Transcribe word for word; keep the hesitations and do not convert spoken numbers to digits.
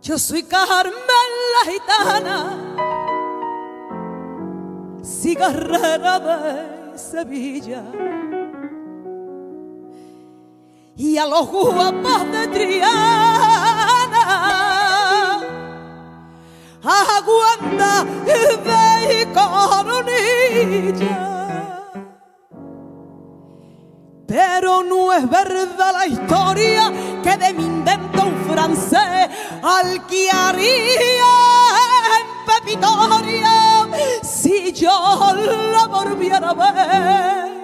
Yo soy Carmen la gitana, cigarrera de Sevilla, y a los guapos de Triana aguanta de coronilla. Pero no es verdad la historia que de mí inventó un francés al que haría en Pepitoria si yo la volviera a ver.